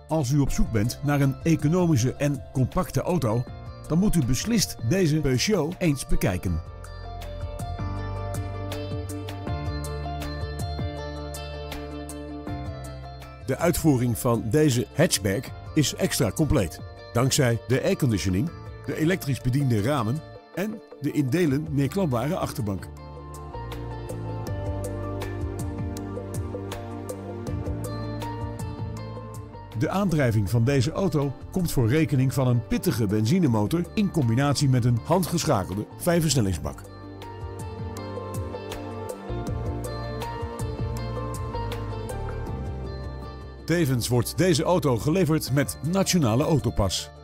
Als u op zoek bent naar een economische en compacte auto, dan moet u beslist deze Peugeot eens bekijken. De uitvoering van deze hatchback is extra compleet, dankzij de airconditioning, de elektrisch bediende ramen en de in delen neerklapbare achterbank. De aandrijving van deze auto komt voor rekening van een pittige benzinemotor in combinatie met een handgeschakelde 5-versnellingsbak. Tevens wordt deze auto geleverd met Nationale Autopas.